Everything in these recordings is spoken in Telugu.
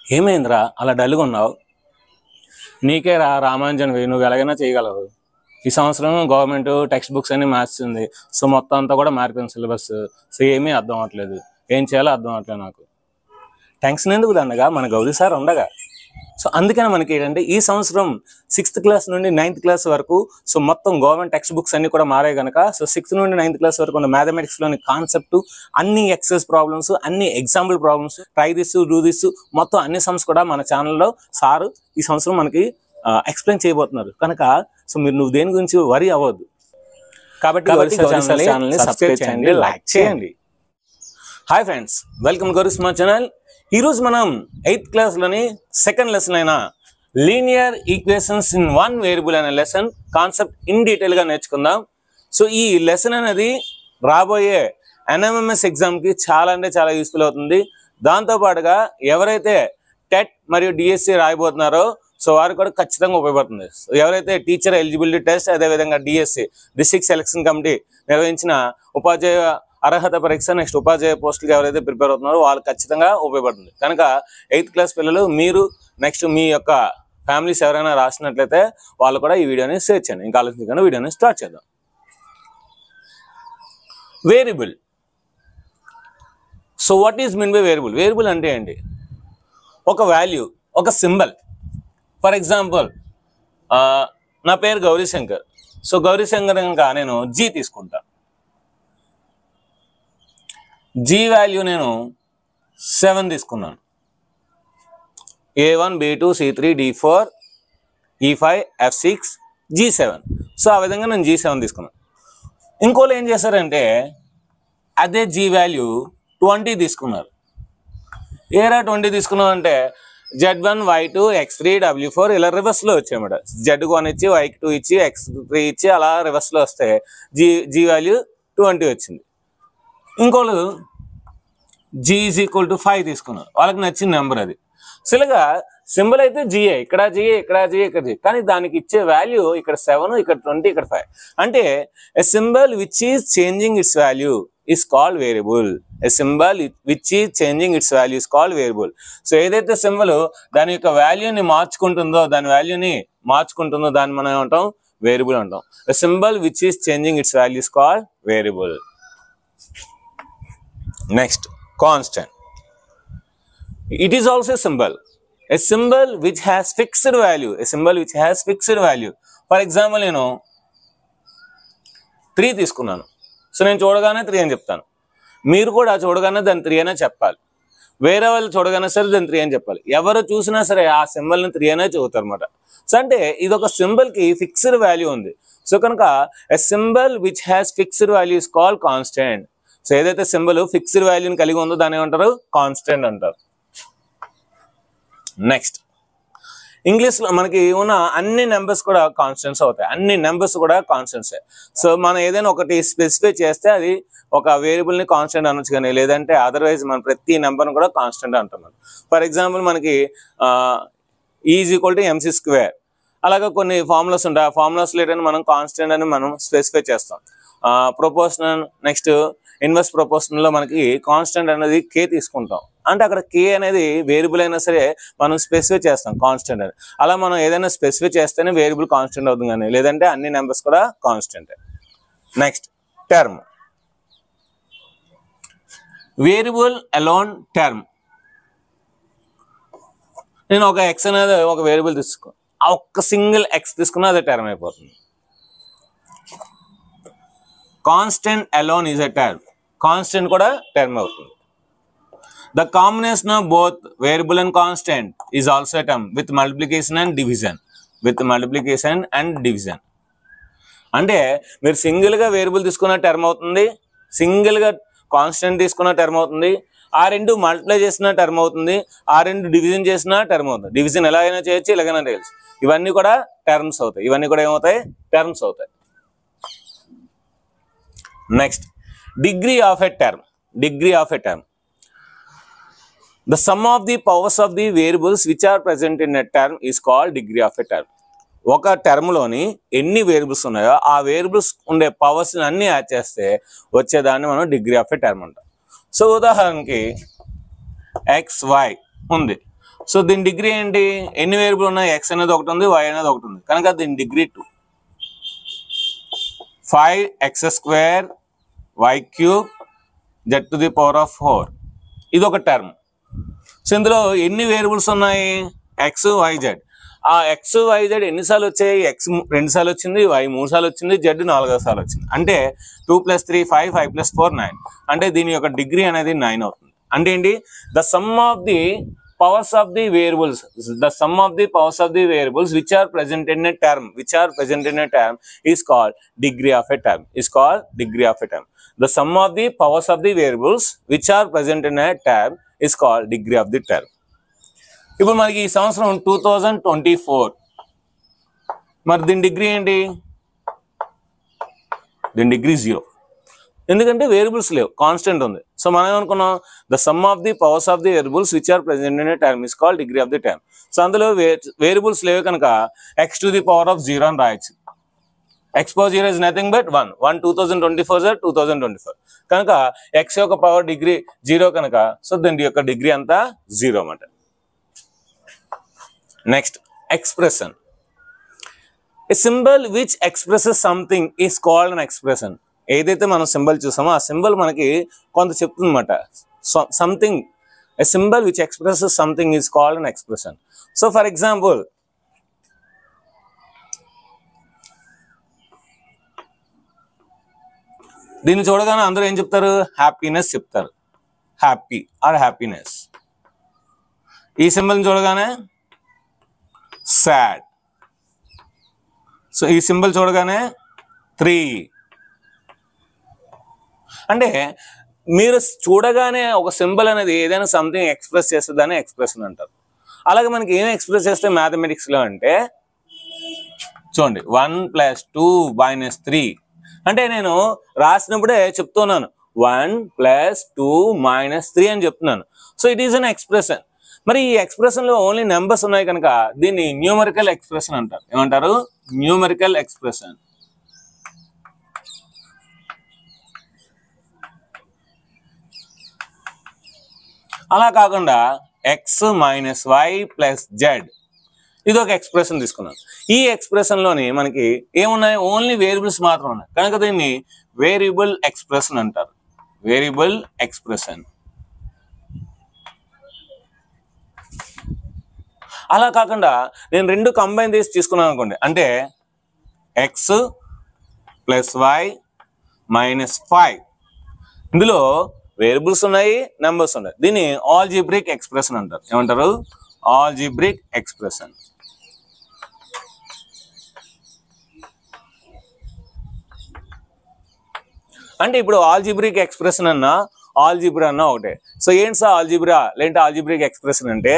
ఏమైందిరా అలా డల్గా ఉన్నావు? నీకే రామాంజన్ నువ్వు ఎలాగైనా చేయగలవు. ఈ సంవత్సరం గవర్నమెంట్ టెక్స్ట్ బుక్స్ అన్ని మార్చింది. సో మొత్తం అంతా కూడా మారిపోయింది సిలబస్. సో ఏమీ అర్థం అవ్వట్లేదు, ఏం చేయాలో అర్థం అవ్వట్లేదు నాకు. టెన్షన్ ఎందుకు దండగా, మన గౌరీ సార్ ఉండగా. సో అందుకని మనకి ఏంటంటే ఈ సంవత్సరం 6th క్లాస్ నుండి 9th క్లాస్ వరకు సో మొత్తం గవర్నమెంట్ టెక్స్ట్ బుక్స్ అన్ని కూడా మారాయి కనుక సో 6th నుండి 9th క్లాస్ వరకు ఉన్న మ్యాథమెటిక్స్లోని కాన్సెప్ట్, అన్ని ఎక్సైజ్ ప్రాబ్లమ్స్, అన్ని example problems, try this do this మొత్తం అన్ని సమ్స్ కూడా మన ఛానల్లో సారు ఈ సంవత్సరం మనకి ఎక్స్ప్లెయిన్ చేయబోతున్నారు కనుక సో నువ్వు దేని గురించి వరి అవ్వద్దు. కాబట్టి ఛానల్ని సబ్స్క్రైబ్ చేయండి, లైక్ చేయండి. Hi friends, welcome Gauri smart channel. ఈరోజు మనం 8th క్లాస్లోని సెకండ్ లెసన్ అయిన linear equations in one variable అనే లెసన్ కాన్సెప్ట్ ఇన్ డీటెయిల్గా నేర్చుకుందాం. సో ఈ లెసన్ అనేది రాబోయే NMMS ఎగ్జామ్కి చాలా అంటే చాలా యూస్ఫుల్ అవుతుంది. దాంతోపాటుగా ఎవరైతే టెట్ మరియు DSC రాయబోతున్నారో సో వారు కూడా ఖచ్చితంగా ఉపయోగపడుతుంది. ఎవరైతే టీచర్ ఎలిజిబిలిటీ టెస్ట్, అదేవిధంగా DSC డిస్ట్రిక్ట్ సెలక్షన్ కమిటీ నిర్వహించిన ఉపాధ్యాయ అర్హత పరీక్ష, నెక్స్ట్ ఉపాధ్యాయ పోస్టులకు ఎవరైతే ప్రిపేర్ అవుతున్నారో వాళ్ళు ఖచ్చితంగా ఉపయోగపడుతుంది. కనుక 8th క్లాస్ పిల్లలు మీరు నెక్స్ట్ మీ యొక్క ఫ్యామిలీస్ ఎవరైనా రాసినట్లయితే వాళ్ళు కూడా ఈ వీడియోని షేర్ చేయండి. ఇంకా ఆలోచించకుండా వీడియోని స్టార్ట్ చేద్దాం. Variable. So what is mean by variable? Variable అంటే ఏంటి? ఒక వాల్యూ, ఒక సింబల్. ఫర్ ఎగ్జాంపుల్ నా పేరు గౌరీశంకర్. సో గౌరీశంకర్ కనుక నేను G తీసుకుంటా. G వాల్యూ నేను 7 తీసుకున్నాను. A1 B2 C3 D4 E5 F6 G7. So ఆ విధంగా నేను G7 తీసుకున్నాను. ఇంకోళ్ళు ఏం చేశారంటే అదే G వాల్యూ 20 తీసుకున్నారు. ఏరా 20 తీసుకున్నాం అంటే Z1 Y2 X3 W4 ఇలా రివర్స్లో వచ్చాయన్నమాట. Z1 ఇచ్చి Y2 ఇచ్చి X3 ఇచ్చి అలా రివర్స్లో వస్తే G వాల్యూ 20 వచ్చింది. ఇంకోళ్ళు G ఈజ్ ఈక్వల్ టు 5 తీసుకున్నారు. వాళ్ళకి నచ్చిన నెంబర్ అది. అసలుగా సింబల్ అయితే GA, ఇక్కడ GA, ఇక్కడ GA, ఇక్కడ GA, కానీ దానికి ఇచ్చే వాల్యూ ఇక్కడ 7, ఇక్కడ 20, ఇక్కడ 5. అంటే a symbol which is changing its value is called variable. A symbol which is changing its value is called variable. So ఏదైతే సింబల్ దాని యొక్క వాల్యూని మార్చుకుంటుందో దాన్ని మనం ఏమంటాం? వేరియబుల్ అంటాం. A symbol which is changing its value is called variable. Next, constant. It is also a symbol. A symbol which has fixed value. A symbol which has fixed value. For example, నేను 3 తీసుకున్నాను. సో నేను చూడగానే 3 అని చెప్తాను. మీరు కూడా చూడగానే దాన్ని 3 అనే చెప్పాలి. వేరే వాళ్ళు చూడగానే సరే దాన్ని 3 అని చెప్పాలి. ఎవరు చూసినా సరే ఆ సింబల్ని 3 అనే చదువుతారు అనమాట. సో అంటే ఇది ఒక సింబల్కి ఫిక్స్డ్ వాల్యూ ఉంది. సో కనుక a symbol which has fixed value is called constant. So ఏదైతే సింబల్ ఫిక్స్డ్ వాల్యూని కలిగి ఉందో దాన్ని ఏమంటారు? కాన్స్టెంట్ అంటారు. నెక్స్ట్, ఇంగ్లీష్లో మనకి ఉన్న అన్ని నెంబర్స్ కూడా కాన్స్టెంట్స్ అవుతాయి. అన్ని నెంబర్స్ కూడా కాన్స్టెంట్సే. సో మనం ఏదైనా ఒకటి స్పెసిఫై చేస్తే అది ఒక వేరియబుల్ని కాన్స్టెంట్ అనొచ్చు, కానీ లేదంటే అదర్వైజ్ మనం ప్రతి నెంబర్ని కూడా కాన్స్టెంట్ అంటున్నాం. ఫర్ ఎగ్జాంపుల్ మనకి ఈజ్ ఈక్వల్ టు MC². అలాగే కొన్ని ఫార్ములాస్ ఉంటాయి. ఆ ఫార్ములాస్ లేదని మనం కాన్స్టెంట్ అని మనం స్పెసిఫై చేస్తాం. ప్రొపోర్షనల్, నెక్స్ట్ ఇన్వర్స్ ప్రొపోర్షనల్లో మనకి కాన్స్టెంట్ అనేది K తీసుకుంటాం. అంటే అక్కడ K అనేది వేరియబుల్ అయినా సరే మనం స్పెసిఫై చేస్తాం కాన్స్టెంట్ అని. అలా మనం ఏదైనా స్పెసిఫై చేస్తేనే వేరియబుల్ కాన్స్టెంట్ అవుతుంది, కానీ లేదంటే అన్ని నెంబర్స్ కూడా constant. Next, term. Variable alone term. నేను ఒక X అనేది ఒక వేరియబుల్ తీసుకో, ఆ ఒక్క సింగిల్ X తీసుకున్నా అదే టర్మ్ అయిపోతుంది. Constant alone is a term. Constant కూడా టర్మ్ అవుతుంది. The combination of both variable and constant is also a term with multiplication and division. With multiplication and division. అంటే మీరు సింగిల్గా వేరియబుల్ తీసుకున్న టర్మ్ అవుతుంది, సింగిల్గా కాన్స్టెంట్ తీసుకున్న టర్మ్ అవుతుంది, ఆ రెండు మల్టిప్లై చేసిన టర్మ్ అవుతుంది, ఆ రెండు డివిజన్ చేసిన టర్మ్ అవుతుంది. డివిజన్ ఎలా అయినా చేయొచ్చు, ఇలాగైనా చేయొచ్చు. ఇవన్నీ కూడా టర్మ్స్ అవుతాయి. ఇవన్నీ కూడా ఏమవుతాయి? టర్మ్స్ అవుతాయి. Next, degree of a term. Degree of a term. The sum of the powers of the variables which are present in a term is called degree of a term. ఒక టర్మ్లోని ఎన్ని వేరియబుల్స్ ఉన్నాయో ఆ వేరియబుల్స్ ఉండే పవర్స్ అన్ని యాడ్ చేస్తే వచ్చేదాన్ని మనం డిగ్రీ ఆఫ్ ఎ టర్మ్ అంటాం. సో ఉదాహరణకి XY ఉంది. సో దీని డిగ్రీ ఏంటి? ఎన్ని వేరియబుల్ ఉన్నాయి? ఎక్స్ అనేది ఒకటి ఉంది, వై అనేది ఒకటి ఉంది, కనుక దీని డిగ్రీ 2. 5x² y³ z⁴ ఇది ఒక టర్మ్. సో ఇందులో ఎన్ని వేరియబుల్స్ ఉన్నాయి? X Y Z. ఆ ఎక్స్ వై జెడ్ ఎన్నిసార్లు వచ్చాయి? ఎక్స్ 2 సార్లు వచ్చింది, వై 3 సార్లు వచ్చింది, జెడ్ 4 సార్లు వచ్చింది. అంటే 2 + 3 5, 5 + 4 9. అంటే దీని యొక్క డిగ్రీ అనేది 9 అవుతుంది. అంటే ఏంటి? The sum of the powers of the variables, the sum of the powers of the variables which are present in a term, is called degree of a term, the sum of the powers of the variables which are present in a term is called degree of the term. ఇప్పుడు మనకి ఈ సంవత్సరం 2024, మరి దీని డిగ్రీ ఏంటి? దీని డిగ్రీ 0. ఎందుకంటే వేరియబుల్స్ లేవు, కాన్స్టెంట్ ఉంది. సో మనం ఏమనుకున్నాం? The sum of the powers of the variables which are present in a term is called degree of the term. So అందులో వేరియబుల్స్ లేవు కనుక x⁴ అని రాయొచ్చు. x⁴ is nothing but 1. 2024 sir 2024 కనుక x యొక్క పవర్ డిగ్రీ 0 కనుక సో దీని యొక్క డిగ్రీ అంతా 0 అన్నమాట. Next expression. A symbol which expresses something is called an expression. ఏదైతే మనం సింబల్ చూసామో ఆ సింబల్ మనకి కొంత చెప్తుంది అనమాట. Something, a symbol which expresses something is called an expression. So for example దీన్ని చూడగానే అందరూ ఏం చెప్తారు? హ్యాపీనెస్ చెప్తారు, హ్యాపీ ఆర్ హ్యాపీనెస్. ఈ సింబల్ని చూడగానే సాడ్. సో ఈ సింబల్ చూడగానే 3. అంటే మీరు చూడగానే ఒక సింబల్ అనేది ఏదైనా సంథింగ్ ఎక్స్ప్రెస్ చేస్తుందని ఎక్స్ప్రెషన్ అంటారు. అలాగే మనకి ఏం ఎక్స్ప్రెస్ చేస్తే మ్యాథమెటిక్స్లో అంటే చూడండి 1 + 2 - 3 అంటే నేను రాసినప్పుడే చెప్తున్నాను 1 + 2 - 3 అని చెప్తున్నాను. So it is an expression. మరి ఈ ఎక్స్ప్రెషన్లో ఓన్లీ నెంబర్స్ ఉన్నాయి కనుక దీన్ని న్యూమరికల్ ఎక్స్ప్రెషన్ అంటారు. ఏమంటారు? Numerical expression. అలా కాకుండా x - y + z ఇది ఒక ఎక్స్ప్రెషన్ తీసుకున్నాం. ఈ ఎక్స్ప్రెషన్లోని మనకి ఏమున్నాయి? ఓన్లీ వేరియబుల్స్ మాత్రం ఉన్నాయి కనుక దీన్ని వేరియబుల్ ఎక్స్ప్రెషన్ అంటారు. Variable expression. అలా కాకుండా నేను 2 కంబైన్ చేసి తీసుకున్నాను అనుకోండి, అంటే x + y - 5 ఇందులో వేరియబుల్స్ ఉన్నాయి, నెంబర్స్ ఉన్నాయి. దీన్ని ఆల్జీబ్రిక్ ఎక్స్ప్రెషన్ అంటారు. ఏమంటారు? Algebraic expression. అంటే ఇప్పుడు ఆల్జీబ్రిక్ ఎక్స్ప్రెషన్ అన్నా ఆల్జీబ్రా అన్నా ఒకటే. సో ఏంటి సార్ ఆల్జీబ్రా లేదంటే ఆల్జీబ్రిక్ ఎక్స్ప్రెషన్ అంటే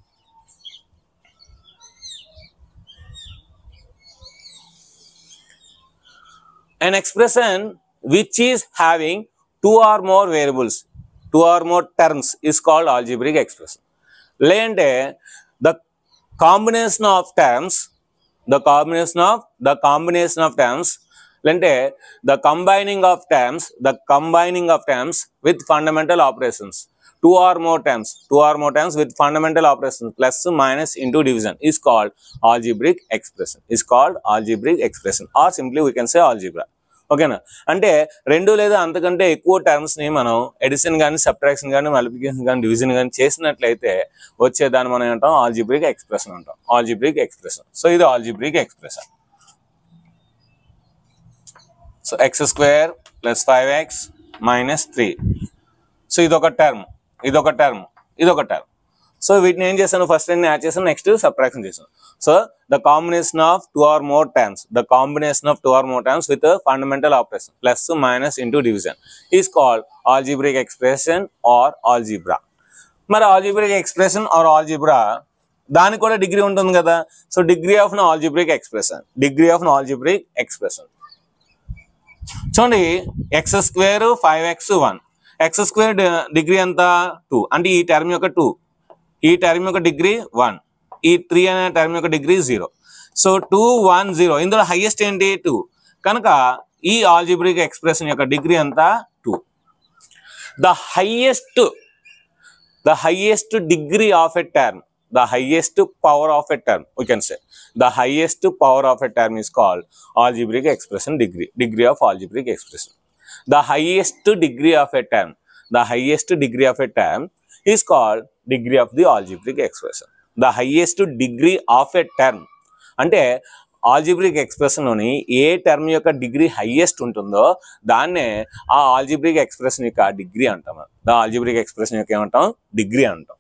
an expression which is having 2 or more variables, 2 or more terms is called algebraic expression. లేదంటే the combination of terms, the combination of terms లేదంటే the combining of terms with fundamental operations. 2 or more terms with fundamental operations plus minus into division is called algebraic expression, or simply we can say algebra. ఓకేనా? అంటే 2 లేదా అంతకంటే ఎక్కువ టర్మ్స్ని మనం ఎడిషన్ కానీ సబ్ట్రాక్షన్ కానీ మల్టిప్లికేషన్ కానీ డివిజన్ కానీ చేసినట్లయితే వచ్చేదాన్ని మనం ఏమంటాం? ఆల్జీబ్రిక్ ఎక్స్ప్రెషన్ అంటాం. Algebraic expression. సో ఇది algebraic expression. So x² + 5x - 3. So ఇదొక టర్మ్. సో వీటిని ఏం చేశాను? ఫస్ట్ నేను యాడ్ చేశాను, నెక్స్ట్ సబ్ట్రాక్షన్ చేశాను. So the combination of 2 or more terms with a fundamental operation plus minus into division is called algebraic expression or algebra. మరి algebraic expression or algebra దానికి కూడా డిగ్రీ ఉంటుంది కదా. So degree of an algebraic expression. చూడండి x² 5x 1. x² డిగ్రీ ఎంత? 2. అంటే ఈ టర్మ్ యొక్క 2, ఈ టర్మ్ యొక్క డిగ్రీ 1, ఈ 3 అనే టర్మ్ యొక్క డిగ్రీ 0. సో 2 1 0 ఇందులో హైయెస్ట్ ఏంటి? 2 కనుక ఈ ఆల్జీబ్రిక్ ఎక్స్ప్రెషన్ యొక్క డిగ్రీ అంతా 2. The highest degree of a term the highest power of a term, we can say the highest power of a term is called algebraic expression degree of algebraic expression. The highest degree of a term, the highest degree of a term is called degree of the algebraic expression. The highest degree of a term అంటే ఆల్జిబ్రిక్ ఎక్స్ప్రెషన్ లోని ఏ టర్మ్ యొక్క డిగ్రీ హైయెస్ట్ ఉంటుందో దాన్నే ఆ ఆల్జిబ్రిక్ ఎక్స్ప్రెషన్ యొక్క డిగ్రీ అంటాం. ద ఆల్జిబ్రిక్ ఎక్స్ప్రెషన్ యొక్క ఏమంటాం, డిగ్రీ అంటాం.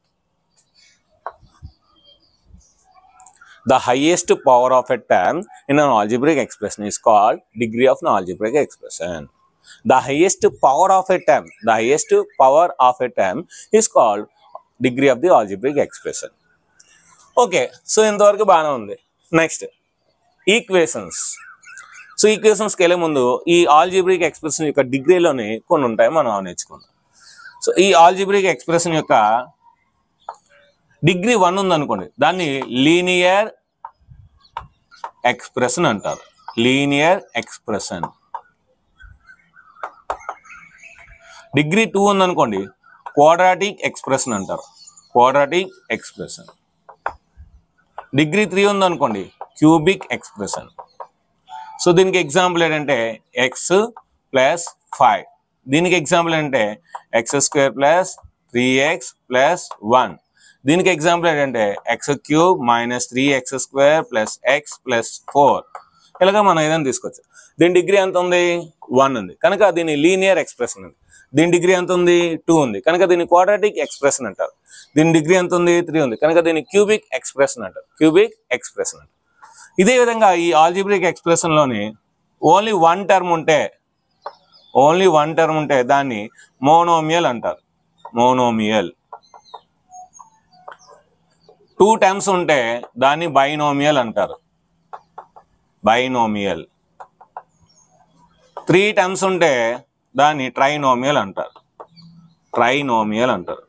The highest power of a term in an algebraic expression is called degree of an algebraic expression. The highest power of a term, the highest power of a term is called degree of the algebraic expression. Okay, so ఇంతవరకు బాగానే ఉంది. Next equations. సో ఈక్వేషన్స్కి వెళ్ళే ముందు ఈ ఆల్జిబ్రిక్ ఎక్స్ప్రెషన్ యొక్క డిగ్రీలోని కొన్ని ఉంటాయి, మనం నేర్చుకుందాం. సో ఈ ఆల్జిబ్రిక్ ఎక్స్ప్రెషన్ యొక్క డిగ్రీ 1 ఉందనుకోండి, దాన్ని లీనియర్ ఎక్స్ప్రెషన్ అంటారు. Linear expression. డిగ్రీ 2 ఉందనుకోండి, క్వాడ్రాటిక్ ఎక్స్ప్రెషన్ అంటారు. Quadratic expression. డిగ్రీ 3 ఉందనుకోండి, క్యూబిక్ ఎక్స్ప్రెషన్. సో దీనికి ఎగ్జాంపుల్ ఏంటంటే ఎక్స్ ప్లస్ 5. దీనికి ఎగ్జాంపుల్ ఏంటంటే X square plus 3x plus 1. దీనికి ఎగ్జాంపుల్ ఏంటంటే X cube minus 3x square plus X plus 4. ఇలాగా మనం ఏదైనా తీసుకోవచ్చు. దీని డిగ్రీ ఎంత ఉంది, 1 ఉంది కనుక దీని లీనియర్ ఎక్స్ప్రెషన్ ఉంది. దీని డిగ్రీ ఎంత ఉంది, 2 ఉంది కనుక దీన్ని క్వాడ్రాటిక్ ఎక్స్ప్రెషన్ అంటారు. దీని డిగ్రీ ఎంత ఉంది, 3 ఉంది కనుక దీన్ని క్యూబిక్ ఎక్స్ప్రెషన్ అంటారు. క్యూబిక్ ఎక్స్ప్రెషన్ అంటారు. ఇదే విధంగా ఈ ఆల్జిబ్రిక్ ఎక్స్ప్రెషన్ లోని ఓన్లీ వన్ టర్మ్ ఉంటే దాన్ని మోనోమియల్ అంటారు. మోనోమియల్. 2 టర్మ్స్ ఉంటే దాన్ని బైనోమియల్ అంటారు. బైనోమియల్. 3 టర్మ్స్ ఉంటే దాన్ని ట్రైనోమియల్ అంటారు. ట్రైనోమియల్ అంటారు.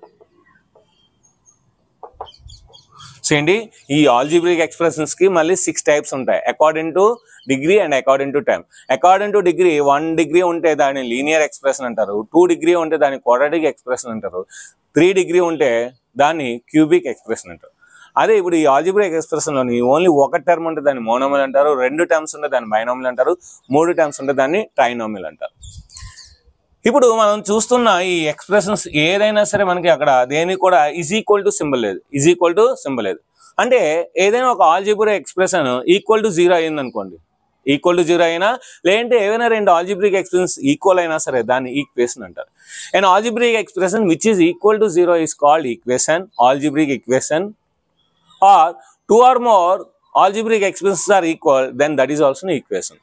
చూడండి, ఈ ఆల్జిబ్రిక్ ఎక్స్ప్రెషన్స్ కి మళ్ళీ 6 టైప్స్ ఉంటాయి according to degree and according to time. According to degree 1 degree ఉంటే దాన్ని లీనియర్ ఎక్స్ప్రెషన్ అంటారు. 2 డిగ్రీ ఉంటే దాన్ని క్వాడ్రాటిక్ ఎక్స్ప్రెషన్ అంటారు. 3 డిగ్రీ ఉంటే దాన్ని క్యూబిక్ ఎక్స్ప్రెషన్ అంటారు. అదే ఇప్పుడు ఈ ఆల్జిబ్రిక్ ఎక్స్ప్రెషన్ లోని ఓన్లీ 1 టర్మ్ ఉంటే దాన్ని మోనోమియల్ అంటారు. 2 టర్మ్స్ ఉంటే దాన్ని బైనోమియల్ అంటారు. 3 టర్మ్స్ ఉంటే దాన్ని ట్రైనోమియల్ అంటారు. ఇప్పుడు మనం చూస్తున్న ఈ ఎక్స్ప్రెషన్స్ ఏదైనా సరే మనకి అక్కడ దేనికి కూడా ఈజ్ ఈక్వల్ టు సింబల్ లేదు. ఈజ్ ఈక్వల్ టు సింబల్ లేదు అంటే ఏదైనా ఒక ఆల్జిబ్రిక్ ఎక్స్ప్రెషన్ ఈక్వల్ టు 0 అయింది అనుకోండి, ఈక్వల్ టు 0 అయినా లేదంటే ఏవైనా 2 ఆల్జిబ్రిక్ ఎక్స్ప్రెషన్స్ ఈక్వల్ అయినా సరే దాన్ని ఈక్వేషన్ అంటారు. And algebraic expression which is equal to 0 is called equation, algebraic equation. Or 2 or more algebraic expressions are equal, then that is also an equation.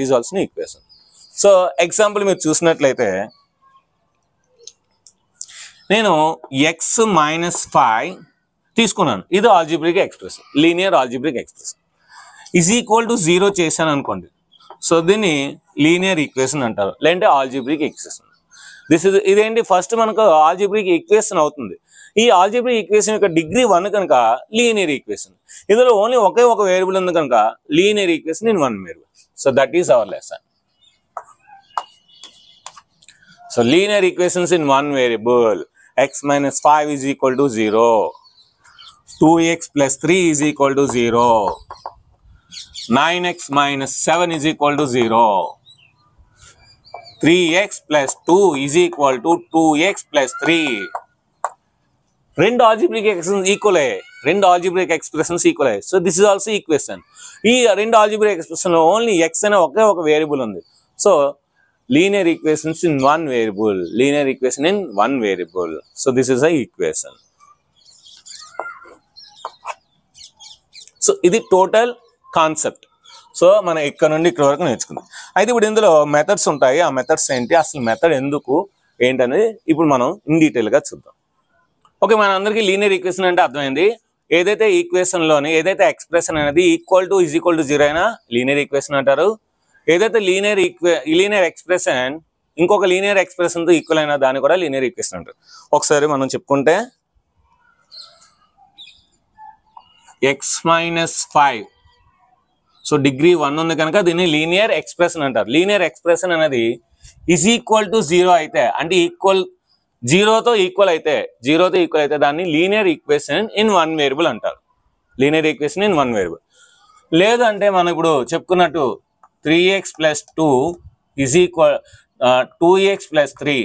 So example మీరు చూసినట్లయితే నేను x మైనస్ 5 తీసుకున్నాను. ఇది algebraic expression, linear algebraic expression. Is equal to 0 చేశాను అనుకోండి, సో దీన్ని లీనియర్ ఈక్వేషన్ అంటారు, లేదంటే ఆల్జిబ్రిక్ ఎక్స్ప్రెషన్. ఇదేంటి, ఫస్ట్ మనకు ఆల్జిబ్రిక్ ఈక్వేషన్ అవుతుంది. ఈ ఆల్జిబ్రిక్ ఈక్వేషన్ యొక్క డిగ్రీ 1 కనుక లీనియర్ ఈక్వేషన్. ఇందులో ఓన్లీ ఒకే ఒక వేరియబుల్ ఉంది కనుక linear equation in 1 variable. So that is our lesson. So linear equations in 1 variable. x minus 5 is equal to 0. 2x plus 3 is equal to 0. 9x minus 7 is equal to 0. 3x plus 2 is equal to 2x plus 3. రెండు ఆల్జిబ్రిక్ ఎక్స్ప్రెషన్స్ ఈక్వల్ అయ్యాయి. So this is also equation. ఈ 2 ఆల్జిబ్రిక్ ఎక్స్ప్రెషన్ లో ఓన్లీ ఎక్స్ అనే ఒకే ఒక వేరియబుల్ ఉంది. So linear equations in 1 variable. So this is a equation. So ఇది టోటల్ కాన్సెప్ట్. సో మనం ఇక్కడ నుండి ఇక్కడ వరకు నేర్చుకుందాం. అయితే ఇప్పుడు ఇందులో మెథడ్స్ ఉంటాయి. ఆ మెథడ్స్ ఏంటి, అసలు మెథడ్ ఎందుకు ఏంటనేది ఇప్పుడు మనం ఇన్ డీటెయిల్గా చూద్దాం. ఓకే, మన అందరికీ లీనియర్ ఈక్వేషన్ అంటే అర్థమైంది. ఏదైతే ఈక్వేషన్ లోని ఏదైతే ఎక్స్ప్రెషన్ అనేది equal to is equal to 0 అయినా లీనియర్ ఈక్వేషన్ అంటారు. ఏదైతే లీనియర్ ఎక్స్ప్రెషన్ ఇంకొక లీనియర్ ఎక్స్ప్రెషన్ తో ఈక్వల్ అయినా దాన్ని కూడా లీనియర్ ఈక్వేషన్ అంటారు. ఒకసారి మనం చెప్పుకుంటే x మైనస్ 5, సో డిగ్రీ 1 ఉంది కనుక దీన్ని లీనియర్ ఎక్స్ప్రెషన్ అంటారు. లీనియర్ ఎక్స్ప్రెషన్ అనేది ఈజ్ ఈక్వల్ టు 0 అయితే అంటే ఈక్వల్ జీరోతో ఈక్వల్ అయితే దాన్ని linear equation in one variable అంటారు. Linear equation in one variable. లేదంటే మనం ఇప్పుడు చెప్పుకున్నట్టు 3x + 2 = 2x + 3.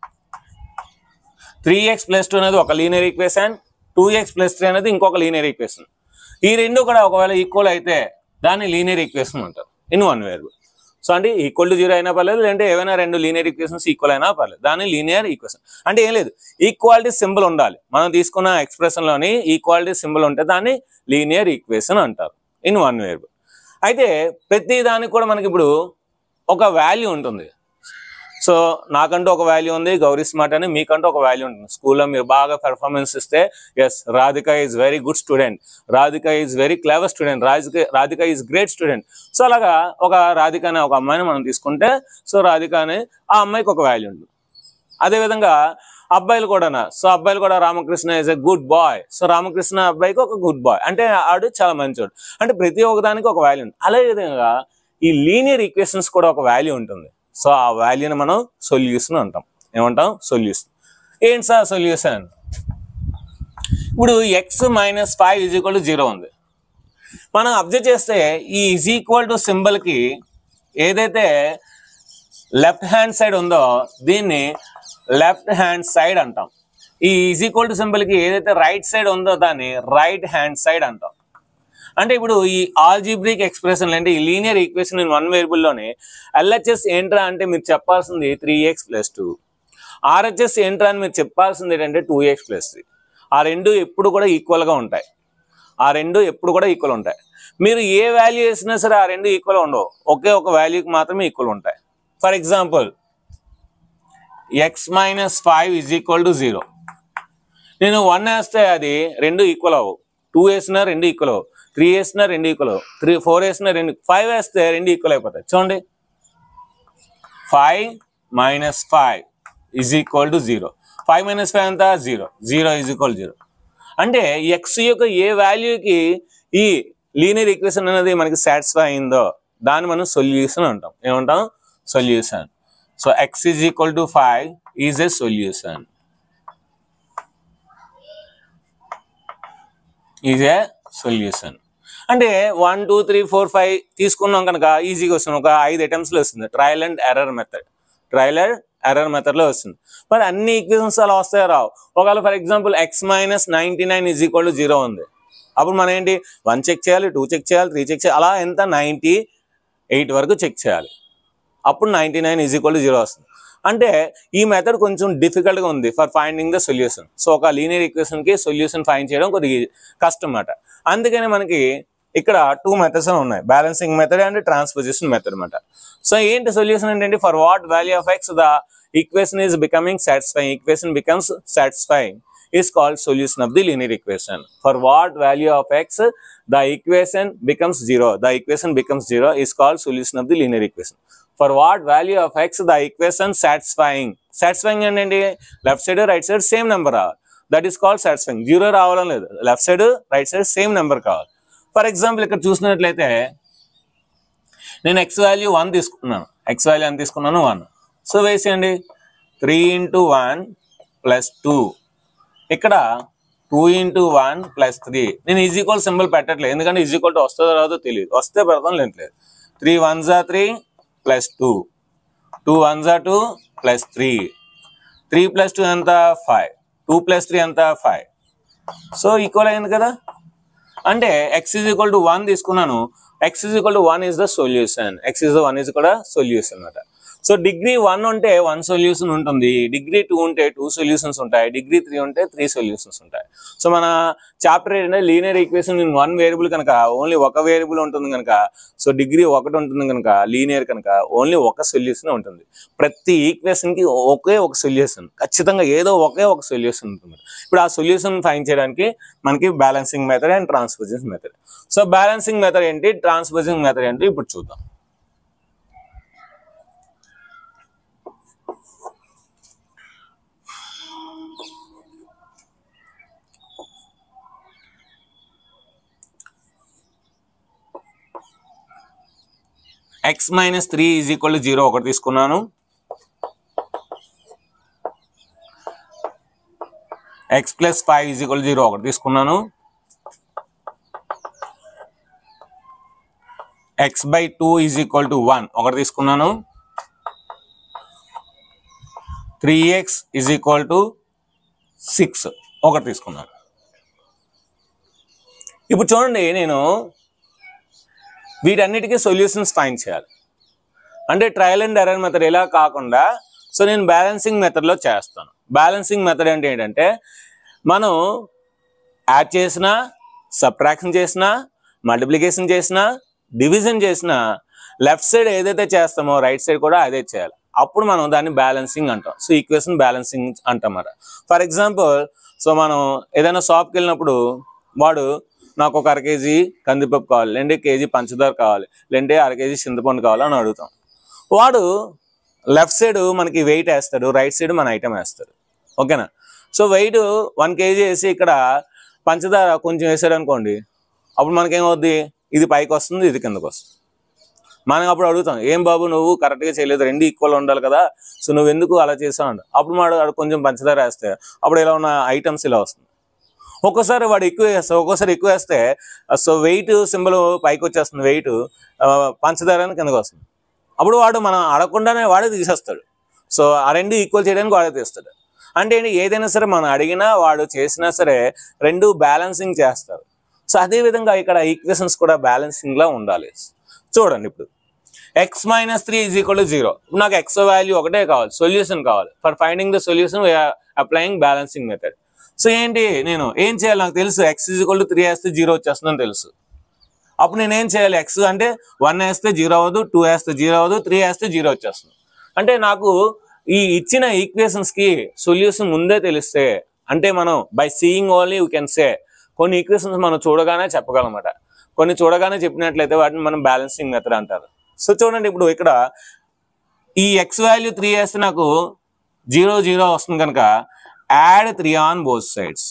3x + 2 అనేది ఒక లీనియర్ ఈక్వేషన్, 2x + 3 అనేది ఇంకొక లీనియర్ ఈక్వేషన్. ఈ రెండు కూడా ఒకవేళ ఈక్వల్ అయితే దాన్ని లీనియర్ ఈక్వేషన్ అంటారు ఇన్ వన్ వేరియబుల్. సో అంటే ఈక్వల్ టు 0 అయినా పర్లేదు, లేదంటే ఏవైనా రెండు లీనియర్ ఈక్వేషన్స్ ఈక్వల్ అయినా పర్లేదు, దాన్ని లీనియర్ ఈక్వేషన్. అంటే ఏం లేదు, ఈక్వాలిటీ సింబల్ ఉండాలి. మనం తీసుకున్న ఎక్స్ప్రెషన్లోని ఈక్వాలిటీ సింబల్ ఉంటే దాన్ని లీనియర్ ఈక్వేషన్ అంటారు ఇన్ వన్ వేరియబుల్. అయితే ప్రతి దానికి కూడా మనకి ఇప్పుడు ఒక వాల్యూ ఉంటుంది. సో నాకంటూ ఒక వాల్యూ ఉంది, గౌరీ స్మార్ట్ అని మీకంటూ ఒక వాల్యూ ఉంటుంది. స్కూల్లో మీరు బాగా పెర్ఫార్మెన్స్ ఇస్తే yes Radhika is very good student, Radhika is very clever student, Radhika is great student. So అలాగా ఒక రాధిక అనే ఒక అమ్మాయిని మనం తీసుకుంటే సో రాధిక అనే ఆ అమ్మాయికి ఒక వాల్యూ ఉంటుంది. అదేవిధంగా అబ్బాయిలు కూడా, సో అబ్బాయిలు కూడా Ramakrishna is a good boy, so Ramakrishna అబ్బాయికి ఒక గుడ్ బాయ్, అంటే ఆడు చాలా మంచోడు. అంటే ప్రతి ఒక్కదానికి ఒక వాల్యూ ఉంటుంది. అదే విధంగా ఈ లీనియర్ ఈక్వేషన్స్ కూడా ఒక వాల్యూ ఉంటుంది. సో ఆ వాల్యూని మనం సొల్యూషన్ అంటాం. ఏమంటాం? సొల్యూషన్. ఏంటి సార్ సొల్యూషన్? ఇప్పుడు x - 5 = 0 ఉంది. మనం అబ్జర్వ్ చేస్తే ఈ = సింబల్కి ఏదైతే లెఫ్ట్ హ్యాండ్ సైడ్ ఉందో దీన్ని లెఫ్ట్ హ్యాండ్ సైడ్ అంటాం. ఈ = సింబల్కి ఏదైతే రైట్ సైడ్ ఉందో దాన్ని రైట్ హ్యాండ్ సైడ్ అంటాం. అంటే ఇప్పుడు ఈ ఆల్జీబ్రిక్ ఎక్స్ప్రెషన్ అంటే ఈ లీనియర్ ఈక్వేషన్ ఇన్ వన్ వేరియబుల్లోనే LHS ఏంట్రా అంటే మీరు చెప్పాల్సింది 3x + 2, RHS ఏంట్రా అని మీరు చెప్పాల్సింది ఏంటంటే 2x + 3. ఆ రెండు ఎప్పుడు కూడా ఈక్వల్గా ఉంటాయి. మీరు ఏ వాల్యూ వేసినా సరే ఆ రెండు ఈక్వల్ ఉండవు, ఒకే ఒక వాల్యూకి మాత్రమే ఈక్వల్ ఉంటాయి. For example x - 5 = 0. నేను 1 వేస్తే అది రెండు ఈక్వల్ అవ్వవు, 2 వేసినా రెండు ఈక్వల్ అవ్వవు, 3 వేసినా రెండు ఈక్వల్ అవ్వవు, 4 వేసినా రెండు, 5 వేస్తే రెండు ఈక్వల్ అయిపోతాయి. చూడండి 5 - 5 = 0. 5 - 5 అంతా 0. 0 = 0. అంటే x యొక్క ఏ వాల్యూకి ఈ లీనియర్ ఈక్వేషన్ అనేది మనకి సాటిస్ఫై అయిందో దాన్ని మనం సొల్యూషన్ అంటాం. ఏమంటాం? Solution. So x = 5 is a solution. అంటే 1 2 3 4 5 తీసుకున్నాం కనుక ఈజీగా వస్తుంది. ఒక 5 అటెంప్ట్స్లో వస్తుంది. ట్రయల్ అండ్ ఎర్రర్ మెథడ్లో వస్తుంది. మరి అన్ని ఈక్వేషన్స్ అలా వస్తాయో రావు. ఒకవేళ ఫర్ ఎగ్జాంపుల్ x - 99 = 0 ఉంది. అప్పుడు మనం ఏంటి 1 చెక్ చేయాలి, 2 చెక్ చేయాలి, 3 చెక్ చేయాలి, అలా ఎంత 98 వరకు చెక్ చేయాలి. అప్పుడు 99 = 0 వస్తుంది. అంటే ఈ మెథడ్ కొంచెం డిఫికల్ట్గా ఉంది for finding the solution. So ఒక లీనియర్ ఈక్వేషన్కి సొల్యూషన్ ఫైండ్ చేయడం కొద్దిగా కష్టం అన్నమాట. అందుకని మనకి ఇక్కడ 2 మెథడ్స్ ఉన్నాయి, balancing method and transposition method అన్నమాట. సో ఏంటి సొల్యూషన్ ఏంటంటే for what value of x the equation is becoming satisfying, equation becomes satisfying is called solution of the linear equation. For what value of x the equation becomes 0, is called solution of the linear equation. For what value of x the equation satisfying అంటే left side right side same number రావాలి, that is called satisfying. 0 రావాలని లేదు, left side right side same number కావాలి. ఫర్ ఎగ్జాంపుల్ ఇక్కడ చూసినట్లయితే నేను x వాల్యూ 1 తీసుకున్నాను, ఎంత తీసుకున్నాను 1. సో వేసేయండి 3 × 1 + 2, ఇక్కడ 2 × 1 + 3. నేను ఈక్వల్ సింబల్ పెట్టట్లేదు, ఎందుకంటే ఈక్వల్ టు వస్తుందో రాదో తెలియదు, వస్తే పెడతాం లేదు. 3 × 1 = 3 + 2, 2 × 1 = 2 + 3, 3 + 2 ఎంత 5, 2 + 3 ఎంత 5. సో ఈక్వల్ అయింది కదా. అంటే x = 1 తీసుకున్నాను, x = 1 is the solution. x1 is కూడా సొల్యూషన్ అన్నమాట. సో డిగ్రీ 1 ఉంటే 1 సొల్యూషన్ ఉంటుంది, డిగ్రీ 2 ఉంటే 2 సొల్యూషన్స్ ఉంటాయి, డిగ్రీ 3 ఉంటే 3 సొల్యూషన్స్ ఉంటాయి. సో మన చాప్టర్ ఏంటంటే linear equation in one variable కనుక ఓన్లీ ఒక వేరియబుల్ ఉంటుంది కనుక, సో డిగ్రీ 1 ఉంటుంది కనుక లీనియర్ కనుక ఓన్లీ ఒక సొల్యూషన్ ఉంటుంది. ప్రతి ఈక్వేషన్కి ఒకే ఒక సొల్యూషన్, ఖచ్చితంగా ఏదో ఒకే ఒక సొల్యూషన్ ఉంటుంది. ఇప్పుడు ఆ సొల్యూషన్ ఫైండ్ చేయడానికి మనకి balancing method and transposition method. So balancing method ఏంటి, ట్రాన్స్పోజింగ్ మెథడ్ ఏంటి ఇప్పుడు చూద్దాం. x - 3 = 0 ఒకటి తీసుకున్నాను, x plus 5 is equal to 0 ఒకటి తీసుకున్నాను. x by 2 is equal to 1 ఒకటి తీసుకున్నాను. 3x is equal to 6 ఒకటి తీసుకున్నాను. ఇప్పుడు చూడండి, నేను వీటన్నిటికీ సొల్యూషన్స్ ఫైండ్ చేయాలి. అంటే ట్రయల్ అండ్ ఎర్రర్ మెథడ్ ఇలా కాకుండా సో నేను బ్యాలెన్సింగ్ మెథడ్లో చేస్తాను. బ్యాలెన్సింగ్ మెథడ్ అంటే ఏంటంటే మనం యాడ్ చేసినా, సబ్ట్రాక్షన్ చేసినా, మల్టిప్లికేషన్ చేసినా, డివిజన్ చేసినా లెఫ్ట్ సైడ్ ఏదైతే చేస్తామో రైట్ సైడ్ కూడా అదే చేయాలి. అప్పుడు మనం దాన్ని బ్యాలెన్సింగ్ అంటాం. సో ఈక్వేషన్ బ్యాలెన్సింగ్ అంటామన్నమాట. ఫర్ ఎగ్జాంపుల్, సో మనం ఏదైనా షాప్కి వెళ్ళినప్పుడు వాడు నాకు ఒక 1/2 kg కందిపప్పు కావాలి, లేదంటే కేజీ పంచదార కావాలి, లేదంటే 1/2 kg చింతపండు కావాలని అడుగుతాం. వాడు లెఫ్ట్ సైడ్ మనకి వెయిట్ వేస్తాడు, రైట్ సైడ్ మన ఐటమ్ వేస్తాడు. ఓకేనా? సో వెయిట్ 1 kg వేసి ఇక్కడ పంచదార కొంచెం వేసాడు అనుకోండి, అప్పుడు మనకేమవుద్ది, ఇది పైకి వస్తుంది, ఇది కిందకు వస్తుంది. మనం అప్పుడు అడుగుతాం, ఏం బాబు నువ్వు కరెక్ట్గా చేయలేదు, 2 ఈక్వల్ ఉండాలి కదా, సో నువ్వు ఎందుకు అలా చేసావు అంట. అప్పుడు వాడు కొంచెం పంచదార వేస్తే అప్పుడు ఇలా ఉన్న ఐటమ్స్ ఇలా వస్తుంది. ఒక్కోసారి వాడు ఎక్కువ వేస్తాడు, ఒక్కోసారి ఎక్కువ వేస్తే సో వెయిట్ సింబల్ పైకి వచ్చేస్తుంది, వెయిట్ పంచదార కిందకు వస్తుంది. అప్పుడు వాడు మనం అడగకుండానే వాడే తీసేస్తాడు. సో ఆ 2 ఈక్వల్ చేయడానికి వాడే తీస్తాడు. అంటే ఏదైనా సరే మనం అడిగినా వాడు చేసినా సరే 2 బ్యాలెన్సింగ్ చేస్తారు. సో అదేవిధంగా ఇక్కడ ఈక్వేషన్స్ కూడా బ్యాలెన్సింగ్లో ఉండాలి. చూడండి, ఇప్పుడు x minus 3 is equal to 0. నాకు x వాల్యూ ఒకటే కావాలి, సొల్యూషన్ కావాలి. For finding the solution we're applying balancing method. So ఏంటి, నేను ఏం చేయాలి, నాకు తెలుసు x is equal to 3 వేస్తే 0 వచ్చేస్తుందని తెలుసు. అప్పుడు నేను ఏం చేయాలి, x అంటే 1 వేస్తే 0 అవ్వదు, 2 వేస్తే 0 అవ్వదు, 3 వేస్తే 0 వచ్చేస్తుంది. అంటే నాకు ఈ ఇచ్చిన ఈక్వేషన్స్కి సొల్యూషన్ ముందే తెలిస్తే, అంటే మనం by seeing only you can say, కొన్ని ఈక్వేషన్స్ మనం చూడగానే చెప్పగలమాట. కొన్ని చూడగానే చెప్పినట్లయితే వాటిని మనం బ్యాలెన్సింగ్ మెథడ్ అంటారు. సో చూడండి, ఇప్పుడు ఇక్కడ ఈ x వాల్యూ 3 వేస్తే నాకు 0 0 వస్తుంది కనుక add 3 on both sides.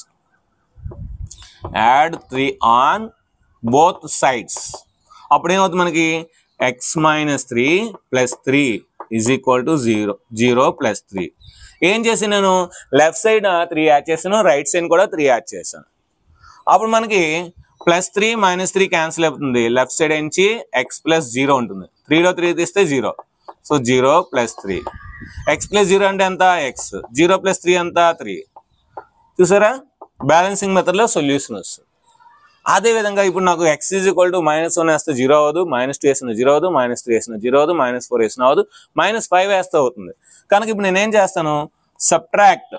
Add 3 on both sides. అప్పుడు ఏమవుతుంది మనకి, x minus 3 plus 3 is equal to 0. 0 plus 3. ఏం చేసి నేను లెఫ్ట్ సైడ్ 3 యాడ్ చేశాను, రైట్ సైడ్ కూడా 3 యాడ్ చేశాను. అప్పుడు మనకి +3 -3 క్యాన్సిల్ అవుతుంది. లెఫ్ట్ సైడ్ నుంచి x plus 0 ఉంటుంది. 3లో 3 తీస్తే 0. సో 0 + 3. x plus 0 అంటే ఎంత, x. 0 + 3 ఎంత, 3. చూసారా, బ్యాలెన్సింగ్ మెథడ్లో సొల్యూషన్ వస్తుంది. అదేవిధంగా ఇప్పుడు నాకు x is equal to -1 వేస్తే 0 అవ్వదు, -2 వేసిన 0 అవ్వదు, -3 వేసిన 0 అవ్వదు, -4 వేసిన అవ్వదు, -5 వేస్తే అవుతుంది. కనుక ఇప్పుడు నేనేం చేస్తాను, subtract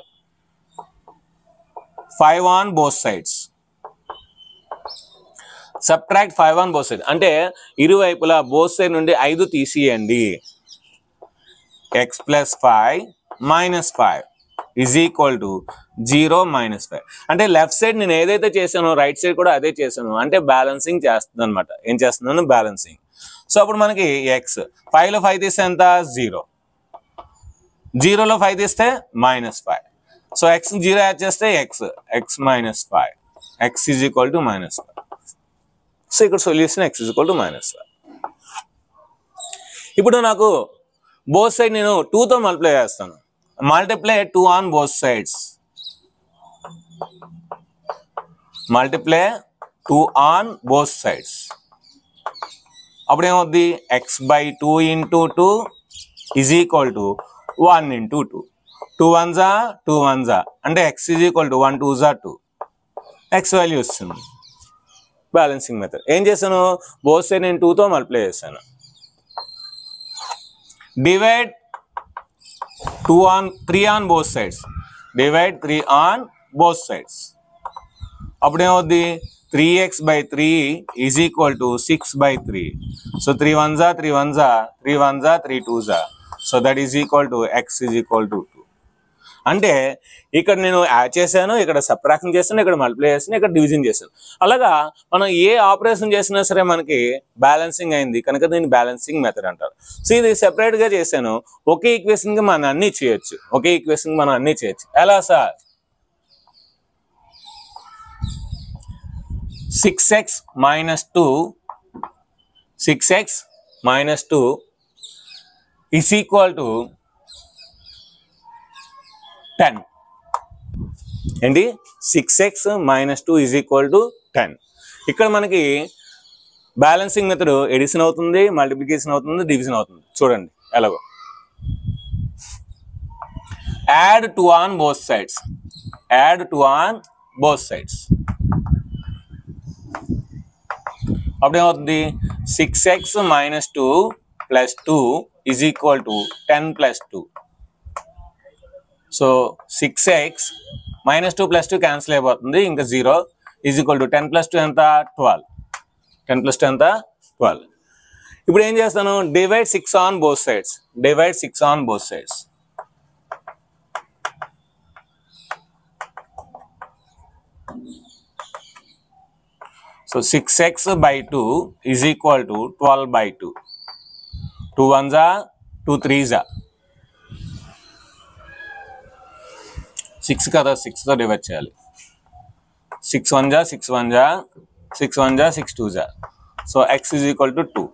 5 on both sides. Subtract 5 on both side అంటే ఇరువైపులా బోత్ సైడ్ నుండి 5 తీసియండి. x plus 5 minus 5 is equal to 0 minus 5. అంటే లెఫ్ట్ సైడ్ నేను ఏదైతే చేశానో రైట్ సైడ్ కూడా అదే చేశాను. అంటే బ్యాలెన్సింగ్ చేస్తుంది అనమాట. ఏం చేస్తున్నాను, బ్యాలెన్సింగ్. సో అప్పుడు మనకి x 5లో 5 తీస్తే ఎంత, 0. 0లో 5 తీస్తే -5. సో x 0 యాడ్ చేస్తే x minus 5. x is equal to -5. So ఇక్కడ solution x is equal to -5. ఇప్పుడు నాకు బోత్ సైడ్ నేను 2తో మల్టిప్లై చేస్తాను. Multiply 2 on both sides. Multiply 2 on both sides. అప్పుడు ఏమవుద్ది, x/2 × 2 is equal to 1 × 2. 2 1s 2 1s అంటే x is equal to 1 2s 2. x value వస్తుంది. Balancing method. ఏం చేశాను, బోత్ సైడ్ నేను 2తో మల్టిప్లై చేశాను. Divide 3 on both sides. Divide 3 on both sides. అప్పుడు ఏమవుద్ది, 3x/3 is equal to 6/3. So 3 1s 3 1s 3 1s 3 2s. So that is equal to x is equal to 2. అంటే ఇక్కడ నేను యాడ్ చేశాను, ఇక్కడ సబ్ట్రాక్షన్ చేశాను, ఇక్కడ మల్టిప్లై చేశాను, ఇక్కడ డివిజన్ చేశాను. అలాగా మనం ఏ ఆపరేషన్ చేసినా సరే మనకి బ్యాలెన్సింగ్ అయింది కనుక దీన్ని బ్యాలెన్సింగ్ మెథడ్ అంటారు. సో ఇది సెపరేట్గా చేశాను. ఒకే ఈక్వేషన్కి మనం అన్నీ చేయొచ్చు. ఒకే ఈక్వేషన్కి మనం అన్నీ చేయొచ్చు. ఎలా sir, 6x minus 2 is equal to 10. ఏంటి 6x - 2 = 10. ఇక్కడ మనకి బ్యాలెన్సింగ్ మెథడ్ ఎడిషన్ అవుతుంది, మల్టిప్లికేషన్ అవుతుంది, డివిజన్ అవుతుంది. చూడండి ఎలాగో. Add 2 on both sides. Add 2 on both sides. అప్పుడు ఏమవుతుంది 6x - 2 + 2 = 10 + 2. సో 6x - 2 + 2 క్యాన్సిల్ అయిపోతుంది, ఇంకా 0 = 10 + 2 ఎంత 12. 10 + 2 ఎంత 12. ఇప్పుడు ఏం చేస్తాను, divide 6 on both sides. Divide 6 on both sides. So 6x / 2 = 12/2. 2 1s 2 3s 6 కదా, 6తో డివైడ్ చేయాలి. 6 1s 6 1s 6 1s 6 2s. So x = 2.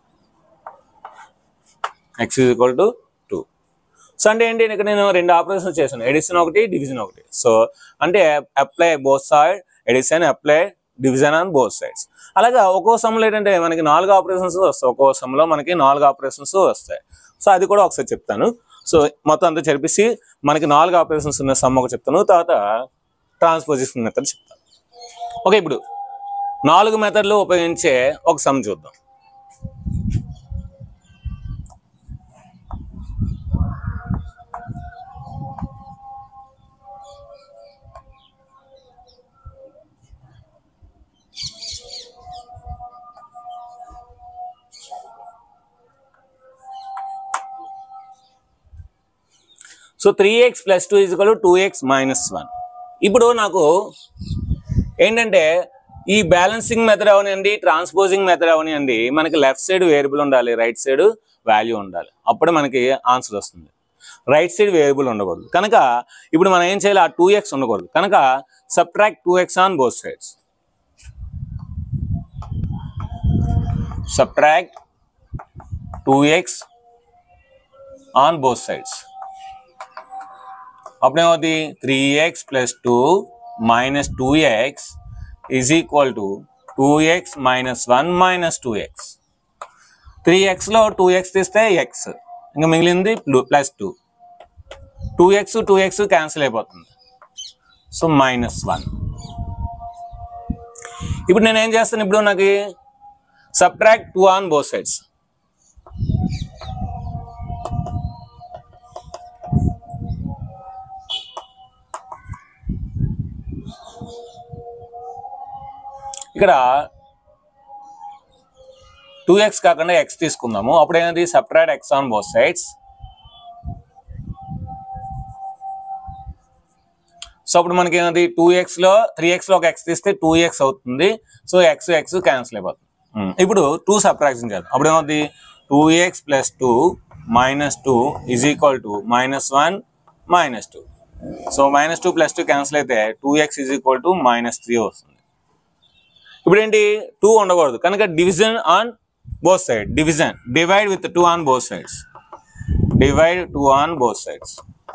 x = 2. So అంటే ఏంటి, ఇక్కడ నేను 2 ఆపరేషన్స్ చేశాను, ఎడిషన్ ఒకటి, డివిజన్ ఒకటి. సో అంటే apply both side addition, apply division on both sides. అలాగే ఒక్కో సమ్లో ఏంటంటే మనకి 4 ఆపరేషన్స్ వస్తాయి, ఒక్కో సమ్లో మనకి 4 ఆపరేషన్స్ వస్తాయి. సో అది కూడా ఒకసారి చెప్తాను. సో మొత్తం అంతా చదివేసి మనకి 4 ఆపరేషన్స్ ఉన్న సమ్ ఒకటి చెప్తాను, తర్వాత ట్రాన్స్పోజిషన్ మెథడ్ చెప్తాను. ఓకే, ఇప్పుడు 4 మెథడ్లు ఉపయోగించే ఒక సమ్ చూద్దాం. So 3x + 2 = 2x - 1. ఇప్పుడు నాకు ఏంటంటే ఈ బ్యాలెన్సింగ్ మెథడ్ అవనండి, ట్రాన్స్పోజింగ్ మెథడ్ అవనండి, మనకి లెఫ్ట్ సైడ్ వేరియబుల్ ఉండాలి, రైట్ సైడ్ వాల్యూ ఉండాలి, అప్పుడే మనకి ఆన్సర్ వస్తుంది. రైట్ సైడ్ వేరియబుల్ ఉండకూడదు కనుక ఇప్పుడు మనం ఏం చేయాలి, ఆ 2x ఉండకూడదు కనుక subtract 2x on both sides. Subtract 2x on both sides. అప్పుడేమవుతుంది 3x + 2 - 2x = 2x - 1 - 2x. 3xలో 2x తీస్తే x, ఇంకా మిగిలింది +2. 2x క్యాన్సిల్ అయిపోతుంది, సో -1. ఇప్పుడు నేను ఏం చేస్తాను, ఇప్పుడు నాకు సబ్ట్రాక్ట్ 2 on both sides. ఇక్కడ 2x కాకుండా x తీసుకుందాము, అప్పుడు ఏంటి subtract x on both sides. So అప్పుడు మనకి ఏంటి 2xలో 3xలో ఒక x తీస్తే 2x అవుతుంది, సో x క్యాన్సిల్ అయిపోతుంది. ఇప్పుడు 2 సబ్ట్రాక్షన్ చేద్దాం, అప్పుడు ఏమవుతుంది 2x + 2 - 2 = -1 - 2. సో -2 + 2 క్యాన్సిల్ అయితే 2x = -3 వస్తుంది. ఇప్పుడు ఏంటి 2 ఉండకూడదు కనుక division on both side. Division, divide with 2 on both sides. Divide 2 on both sides.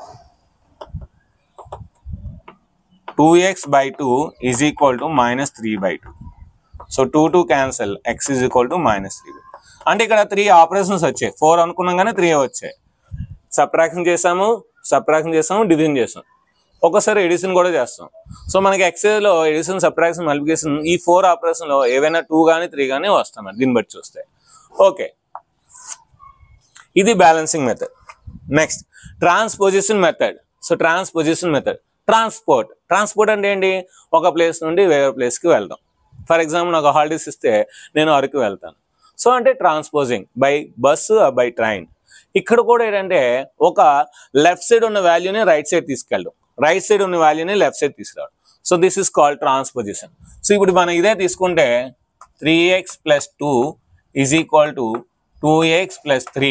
2x / 2 = -3/2. So 2 cancel, x = -3. అంటే ఇక్కడ 3 ఆపరేషన్స్ వచ్చాయి, 4 అనుకున్నాం కానీ 3 వచ్చాయి. సబ్ట్రాక్షన్ చేసాము, డివిజన్ చేసాం, ఒక్కసారి ఎడిషన్ కూడా చేస్తాం. సో మనకి ఎక్సైజ్లో ఎడిషన్, సబ్ట్రాక్షన్, మల్టిప్లికేషన్ ఈ 4 ఆపరేషన్లో ఏవైనా 2 కానీ 3 కానీ వస్తాయి, దీన్ని బట్టి చూస్తే. ఓకే, ఇది balancing method. Next transposition method. So transposition method, transport అంటే ఏంటి, ఒక ప్లేస్ నుండి వేరే ప్లేస్కి వెళ్దాం. ఫర్ ఎగ్జాంపుల్ నాకు హాలిడేస్ ఇస్తే నేను అరకు వెళ్తాను, సో అంటే transposing by bus, by train. ఇక్కడ కూడా ఏంటంటే ఒక లెఫ్ట్ సైడ్ ఉన్న వాల్యూని రైట్ సైడ్ తీసుకెళ్ళడం, రైట్ సైడ్ ఉన్న వాల్యూని లెఫ్ట్ సైడ్ తీసుకురావడం. So this is called transposition. So ఇప్పుడు మనం ఇదే తీసుకుంటే 3x + 2 = 2x + 3.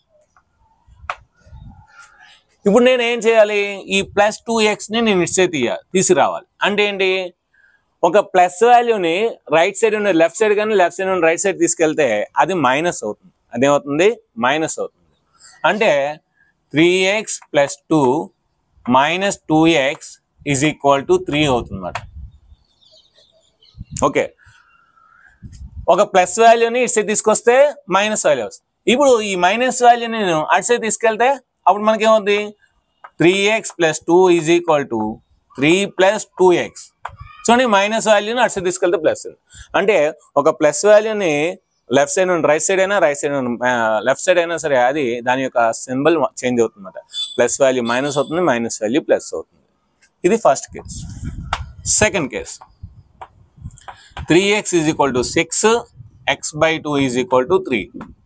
ఇప్పుడు నేను ఏం చేయాలి, ఈ +2xని నేను ఇటు సైడ్ తీసుకురావాలి. అంటే ఏంటి, ఒక ప్లస్ వాల్యూని రైట్ సైడ్ ఉన్న లెఫ్ట్ సైడ్ కానీ లెఫ్ట్ సైడ్ ఉన్న రైట్ సైడ్ తీసుకెళ్తే అది మైనస్ అవుతుంది, అదేమవుతుంది మైనస్ అవుతుంది. అంటే 3x + 2 - 2x is equal to 3 అవుతుంది అన్నమాట. ఓకే, ఒక ప్లస్ వాల్యూని ఇటు సైడ్ తీసుకొస్తే మైనస్ వాల్యూ వస్తుంది. ఇప్పుడు ఈ మైనస్ వాల్యూ నేను అటు సైడ్ తీసుకెళ్తే అప్పుడు మనకేమవుతుంది 3x + 2 is equal to 3 + 2x. చూడండి, మైనస్ వాల్యూని అటు సైడ్ తీసుకెళ్తే ప్లస్. అంటే ఒక ప్లస్ వాల్యూని లెఫ్ట్ సైడ్ నుండి రైట్ సైడ్ అయినా, రైట్ సైడ్ నుండి లెఫ్ట్ సైడ్ అయినా సరే అది దాని యొక్క సింబల్ చేంజ్ అవుతుంది అన్నమాట. ప్లస్ వాల్యూ మైనస్ అవుతుంది, మైనస్ వాల్యూ ప్లస్ అవుతుంది. ఇది first case. Second case 3x is equal to 6, x/2 is equal to 3.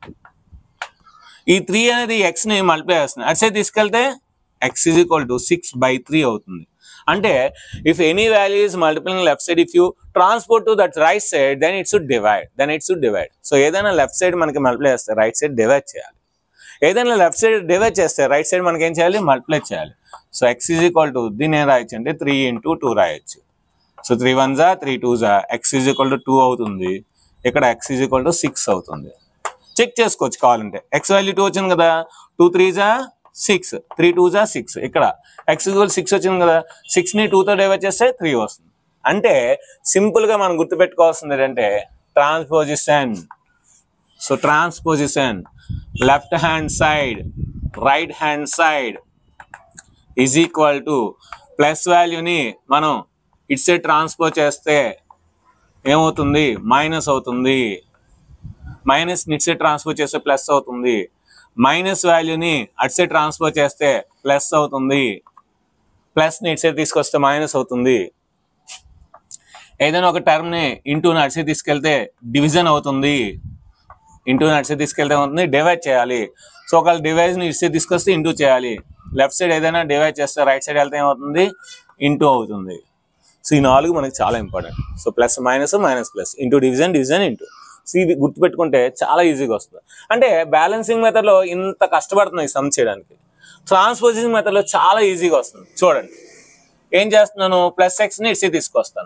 ఈ 3 అనేది xని మల్టిప్లై చేస్తుంది. అటు సైడ్ తీసుకెళ్తే x ఈజ్ ఈక్వల్ టు 6/3 అవుతుంది. అంటే if any value is multiplying left side, if you transport to that right side, then it should divide. So ఏదైనా లెఫ్ట్ సైడ్ మనకి మల్టిప్లై చేస్తే రైట్ సైడ్ డివైడ్ చేయాలి. ఏదైనా లెఫ్ట్ సైడ్ డివైడ్ చేస్తే రైట్ సైడ్ మనకి ఏం చేయాలి, మల్టిప్లై చేయాలి. So x is equal to దీన్ని ఏం రాయొచ్చు అంటే 3 × 2 రాయొచ్చు. సో 3 1 జా 3 2 జా x ఈజ్ ఈక్వల్ టు 2 అవుతుంది. ఇక్కడ x ఈజ్ ఈక్వల్ టు 6 అవుతుంది. చెక్ చేసుకోవచ్చు కావాలంటే. x వాల్యూ 2 వచ్చింది కదా, 2 3 జా 6, 3 2 జా 6. ఇక్కడ x ఈక్వల్ 6 వచ్చింది కదా, 6ని 2తో డివైడ్ చేస్తే 3 వస్తుంది. అంటే సింపుల్ గా మనం గుర్తుపెట్టుకోవాల్సింది ఏంటంటే transposition. So transposition, left hand side right hand side is equal to plus వాల్యూని మనం ఇటు సైడ్ ట్రాన్స్పోజ్ చేస్తే ఏమవుతుంది, మైనస్ అవుతుంది. మైనస్ ఇటు సైడ్ ట్రాన్స్పోజ్ చేస్తే ప్లస్ అవుతుంది. మైనస్ వాల్యూని అటు సైడ్ ట్రాన్స్పోజ్ చేస్తే ప్లస్ అవుతుంది. ప్లస్ని ఇటు సైడ్ తీసుకొస్తే మైనస్ అవుతుంది. ఏదైనా ఒక టర్మ్ని ఇంటూని అటు సైడ్ తీసుకెళ్తే డివిజన్ అవుతుంది. ఇంటూని అటు సైడ్ తీసుకెళ్తే ఏమవుతుంది, డివైడ్ చేయాలి. సో ఒకవేళ డివైజ్ని ఇటు సైడ్ తీసుకొస్తే ఇంటూ చేయాలి. లెఫ్ట్ సైడ్ ఏదైనా డివైడ్ చేస్తే రైట్ సైడ్ వెళ్తే ఏమవుతుంది, ఇంటూ అవుతుంది. సో ఈ 4 మనకి చాలా important. So plus minus, minus plus, into division, division into. So ఇది గుర్తుపెట్టుకుంటే చాలా ఈజీగా వస్తుంది. అంటే బ్యాలెన్సింగ్ మెథడ్లో ఇంత కష్టపడుతుంది ఈ సమ్ చేయడానికి, ట్రాన్స్పోజింగ్ మెథడ్లో చాలా ఈజీగా వస్తుంది. చూడండి ఏం చేస్తున్నాను, ప్లస్ ఎక్స్ని ఇటు సైడ్ తీసుకొస్తాను.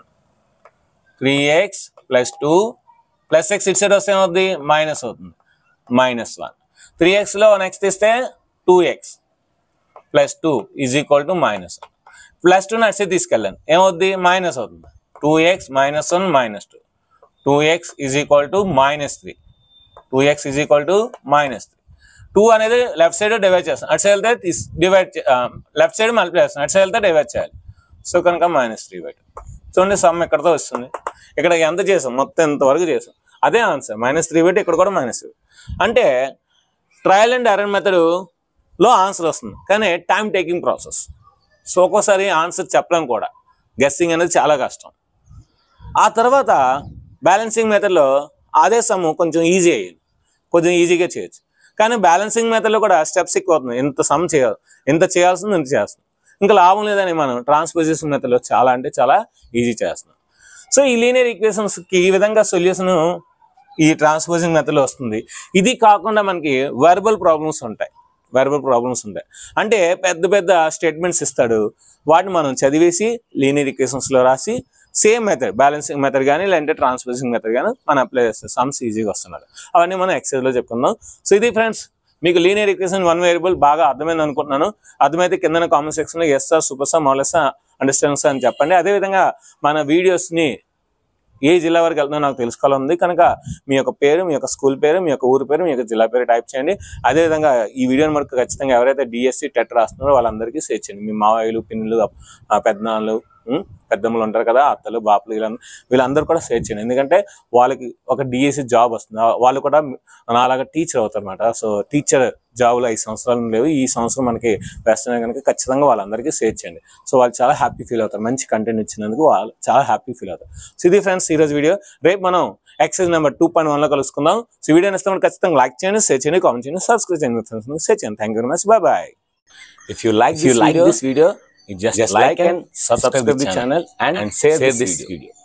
3x + 2 ప్లస్ ఎక్స్ ఇటు సైడ్ వస్తే ఏమవుతుంది, మైనస్ అవుతుంది, -1. 3xలో 1x తీస్తే 2x + 2 ఈజ్ ఈక్వల్ టు -1. +2 అటు సైడ్ తీసుకెళ్ళాను, ఏమవుద్ది, మైనస్ అవుతుంది. 2x - 1 -2, 2x is equal to -3, 2x is equal to -3. 2 అనేది లెఫ్ట్ సైడ్ డివైడ్ చేస్తాను, అటు సైడ్ వెళ్తే డివైడ్, లెఫ్ట్ సైడ్ మల్టిప్లై చేస్తాను, అటు సైడ్ వెళ్తే డివైడ్ చేయాలి. సో కనుక -3/2. చూడండి సమ్ ఎక్కడితో వస్తుంది, ఇక్కడ ఎంత చేసాం, మొత్తం ఎంతవరకు చేసాం, అదే ఆన్సర్. -3/2, ఇక్కడ కూడా -3. అంటే ట్రయల్ అండ్ ఎర్రర్ మెథడ్లో ఆన్సర్ వస్తుంది, కానీ టైం టేకింగ్ ప్రాసెస్. సో ఒక్కోసారి ఆన్సర్ చెప్పడం కూడా, గెస్సింగ్ అనేది చాలా కష్టం. ఆ తర్వాత బ్యాలెన్సింగ్ మెథడ్లో అదే సమ్ కొంచెం ఈజీ అయ్యింది, కొంచెం ఈజీగా చేయొచ్చు. కానీ బ్యాలెన్సింగ్ మెథడ్లో కూడా స్టెప్స్ ఎక్కువ అవుతుంది. ఎంత సమ్ చేయాలి, ఎంత చేయాల్సింది ఎంత చేస్తాం, ఇంకా లాభం లేదని మనం ట్రాన్స్పోజిషన్ మెథడ్లో చాలా అంటే చాలా ఈజీ చేస్తున్నాం. సో ఈ లీనియర్ ఈక్వేషన్స్కి ఈ విధంగా సొల్యూషన్ ఈ ట్రాన్స్పోజింగ్ మెథడ్లో వస్తుంది. ఇది కాకుండా మనకి వెర్బల్ ప్రాబ్లమ్స్ ఉంటాయి. అంటే పెద్ద పెద్ద స్టేట్మెంట్స్ ఇస్తాడు, వాటిని మనం చదివేసి లీనియర్ ఈక్వేషన్స్లో రాసి సేమ్ మెథడ్, బ్యాలెన్సింగ్ మెథడ్ కానీ లేదంటే ట్రాన్స్పోజింగ్ మెథడ్ కానీ మనం అప్లై చేస్తాం, సమ్స్ ఈజీగా వస్తున్నారు. అవన్నీ మనం ఎక్సైజ్లో చెప్పుకుందాం. సో ఇది ఫ్రెండ్స్, మీకు లీనియర్ ఈక్వేషన్ 1 వేరియబుల్ బాగా అర్థమైంది అనుకుంటున్నాను. అర్థమైతే కింద కామెంట్ సెక్షన్లో ఎస్ సార్, సూపర్ సార్, మౌలెస్ సార్, అండర్స్టాండింగ్ సార్ అని చెప్పండి. అదేవిధంగా మన వీడియోస్ని ఏ జిల్లా వరకు వెళ్తుందో నాకు తెలుసుకోవాలని కనుక మీ యొక్క పేరు, మీ యొక్క స్కూల్ పేరు, మీ యొక్క ఊరు పేరు, మీ యొక్క జిల్లా పేరు టైప్ చేయండి. అదేవిధంగా ఈ వీడియోని మనకు ఖచ్చితంగా ఎవరైతే డిఎస్సి టెట్ రాస్తున్నారో వాళ్ళందరికీ షేర్ చేయండి. మీ మావయ్యలు, పిన్నులు, పెద్దనాన్నలు, పెద్దమ్మలు ఉంటారు కదా, అత్తలు, బాపులు, వీళ్ళందరూ కూడా షేర్ చేయండి. ఎందుకంటే వాళ్ళకి ఒక డిఎస్సి జాబ్ వస్తుంది, వాళ్ళు కూడా నాలాగా టీచర్ అవుతారు అనమాట. సో టీచర్ జాబులు 5 సంవత్సరాలు లేవు, ఈ సంవత్సరం మనకి వేస్తున్నాయి కనుక ఖచ్చితంగా వాళ్ళందరికీ షేర్ చేయండి. సో వాళ్ళు చాలా హ్యాపీ ఫీల్ అవుతారు, మంచి కంటెంట్ ఇచ్చినందుకు వాళ్ళు చాలా హ్యాపీ ఫీల్ అవుతారు. సో ఇది ఫ్రెండ్స్ ఈరోజు వీడియో. రేపు మనం ఎక్సైజ్ నెంబర్ 2.1లో కలుసుకుందాం. సో వీడియో నచ్చితే ఖచ్చితంగా లైక్ చేయండి, షేర్ చేయండి, కామెంట్ చేయండి, సబ్స్క్రైబ్ చేయండి, ఫ్రెండ్స్ షేర్ చేయండి. Thank you very much, bye bye. If you like this video, just like and subscribe the channel and share this video.